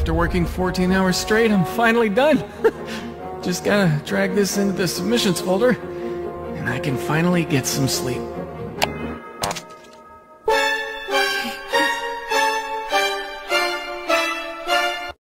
After working 14 hours straight, I'm finally done. Just gotta drag this into the submissions folder, and I can finally get some sleep.